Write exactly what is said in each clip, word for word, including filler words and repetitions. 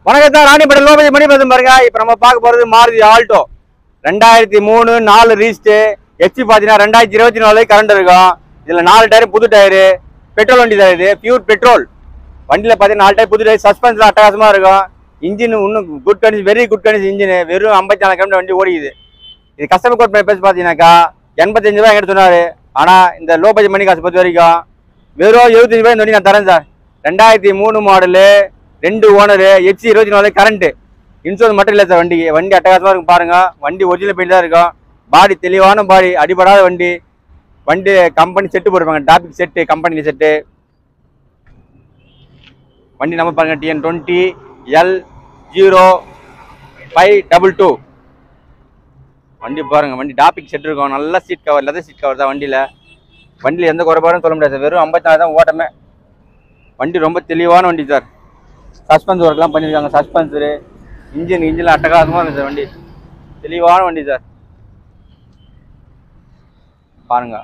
வணக்கம் சார், ராணிப்பேட்டை லோபதி மணி பேசும் பாருங்க. இப்போ நம்ம பார்க்க போகிறது மாருதி ஆல்டோ ரெண்டாயிரத்தி மூணு நாலு ரீஸ்ட்டு. எச்சி பார்த்தீங்கன்னா ரெண்டாயிரத்தி இருபத்தி நாலு கரண்ட் இருக்கும். இதில் நாலு டயர் புது டயரு, பெட்ரோல் வண்டி தான். இது பியூர் பெட்ரோல் வண்டியில் பார்த்தீங்கன்னா நாலு டயர் புது டயர். சஸ்பென்ஸ்லாம் அட்டகாசமாக இருக்கும். இன்ஜின் இன்னும் good condition, very good condition engine. வெறும் ஐம்பத்தி நாலு கிலோமீட்டர் வண்டி ஓடிக்குது. இது கஸ்டமர் கோட் பேசி பார்த்தீங்கன்னாக்கா எண்பத்தஞ்சு ரூபா எங்கிட்ட சொன்னார். ஆனால் இந்த லோ பட்ஜெட் மணி காசு பொறுத்த வரைக்கும் வெறும் எழுபத்தஞ்சு ரூபாய் இந்த வண்டி நான் தரேன் சார். ரெண்டாயிரத்தி மூணு மாடலு, ரெண்டு ஓனரு, எச்சி இருபத்தி நாலு கரண்ட்டு. இன்சூரன்ஸ் மட்டும் இல்லை சார் வண்டிக்கு. வண்டி அட்டகாசமாக இருக்கும் பாருங்க. வண்டி ஒரிஜினல் பெயிண்ட் தான் இருக்கும். பாடி தெளிவான பாடி, அடிபடாத வண்டி. வண்டி கம்பெனி செட்டு போட்டுருப்பாங்க, டாபிக் செட்டு, கம்பெனி செட்டு. வண்டி நம்ம பாருங்க, TN twenty L zero five double two வண்டி பாருங்க. வண்டி டாபிக் செட் இருக்கும். நல்ல seat cover, leather seat cover தான் வண்டியில். வண்டியில் எந்த குறைபாடும் சொல்ல முடியாது சார். வெறும் ஐம்பத்தி நாலு தான் ஓட்டமே. வண்டி ரொம்ப தெளிவான வண்டி சார். சஸ்பென்ஸ் ஒர்க்லாம் பண்ணியிருக்காங்க. சஸ்பென்ஸரு, இன்ஜின் இன்ஜின் அட்டகாசமாக இருக்குது சார். வண்டி தெளிவான வண்டி சார். பாருங்க,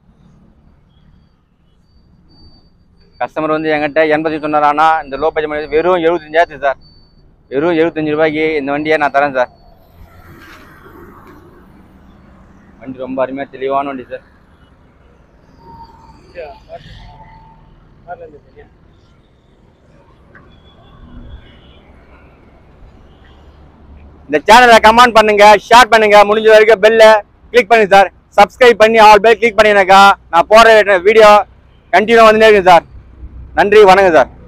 கஸ்டமர் வந்து என்கிட்ட எண்பத்தி சொன்னார். ஆனால் இந்த லோ பட்ஜெட் மணி வெறும் எழுபத்தஞ்சாயிரத்து சார். வெறும் எழுபத்தஞ்சு ரூபாய்க்கு இந்த வண்டியை நான் தரேன் சார். வண்டி ரொம்ப அருமையாக தெளிவான வண்டி சார். இந்த சேனலை கமெண்ட் பண்ணுங்க, ஷேர் பண்ணுங்க, முடிஞ்ச வரைக்கும் பெல்ல கிளிக் பண்ணுங்க சார். சப்ஸ்கிரைப் பண்ணி ஆல் பெல் கிளிக் பண்ணினாக்கா நான் போடுற வீடியோ கண்டினியூ வந்துட்டே இருக்கு சார். நன்றி, வணக்கம் சார்.